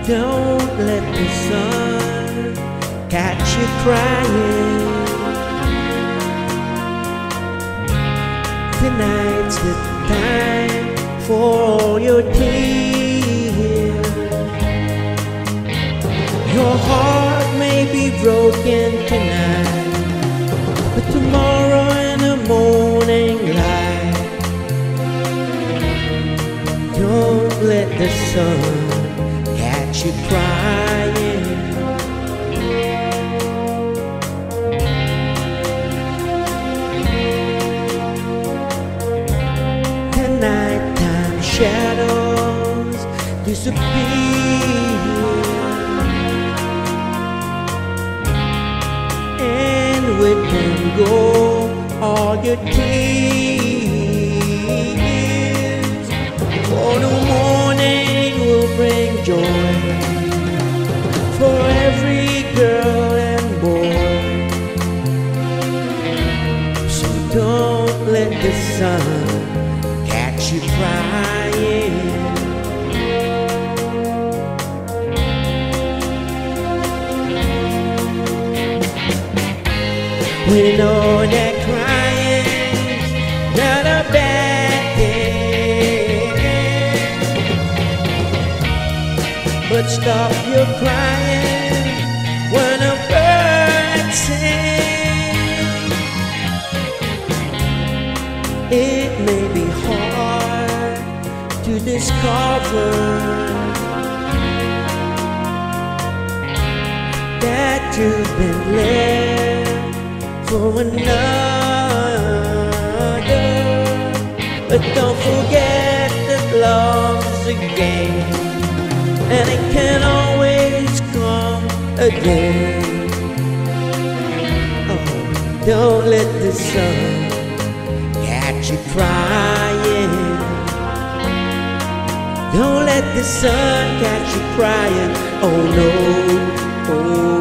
Don't let the sun catch you crying. Tonight's the time for all your tears. Your heart may be broken tonight, but tomorrow in the morning light, don't let the sun catch you crying. The nighttime shadows disappear, and with them go all your tears. For the morning will bring joy for every girl and boy. So don't let the sun catch you crying. We know that crying's not a bad thing, but stop your crying when a bird sings. It may be hard to discover that you've been left for another, but don't forget that love's a game, and it can always come again. Oh, don't let the sun catch you crying. Don't let the sun catch you crying. Oh no, oh